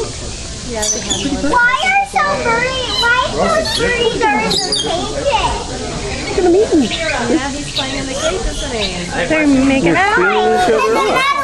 Yeah, they had more. Why are so birdies are in the cages? Yeah, he's playing in the cage, isn't he? They're making out. And then